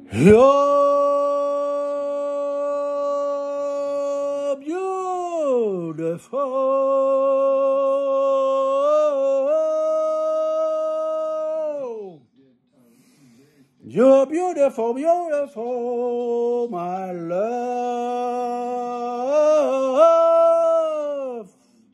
You're beautiful. You're beautiful, beautiful, my love.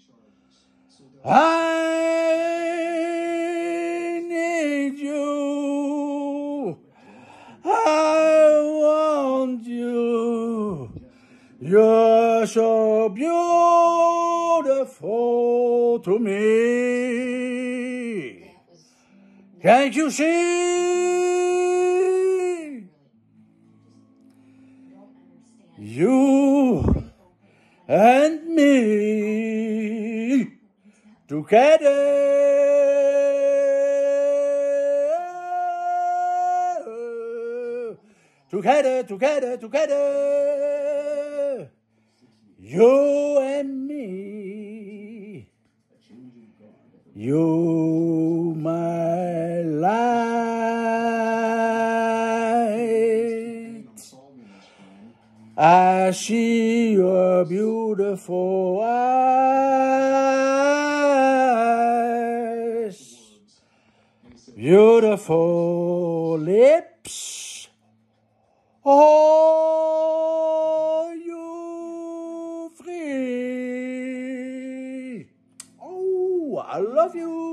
I need you. I want you. You're so beautiful to me. Can't you see? You and me together. Together. You and me. You, my light. I see your beautiful eyes, beautiful lips. Are you free? Oh, I love you.